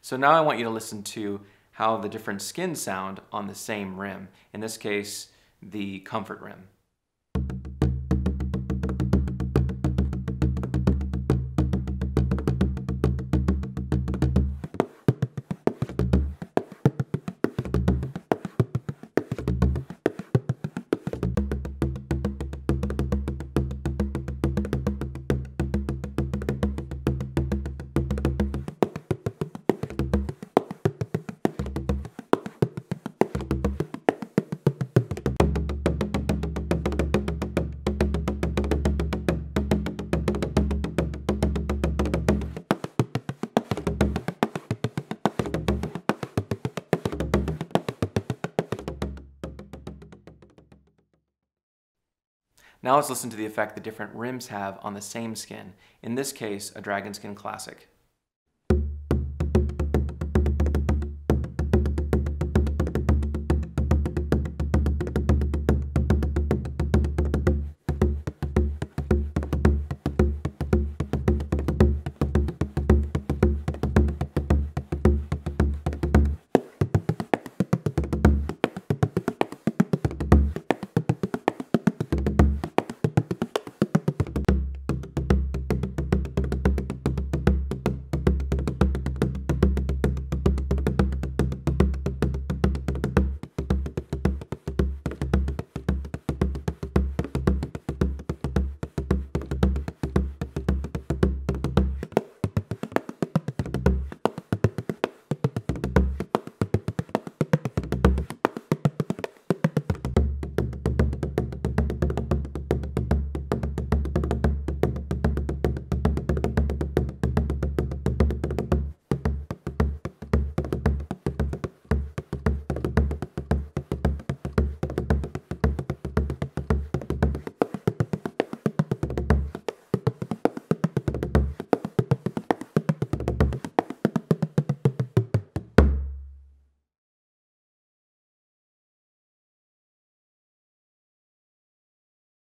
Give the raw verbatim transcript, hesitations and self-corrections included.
So now I want you to listen to how the different skins sound on the same rim. In this case, the comfort rim. Now let's listen to the effect the different rims have on the same skin, in this case, a Dragon Skin Classic.